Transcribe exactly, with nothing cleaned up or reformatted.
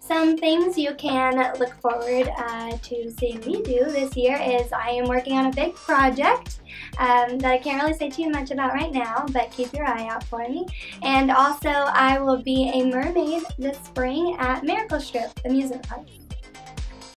Some things you can look forward uh, to seeing me do this year is I am working on a big project um, that I can't really say too much about right now, but keep your eye out for me. And also I will be a mermaid this spring at Miracle Strip amusement park.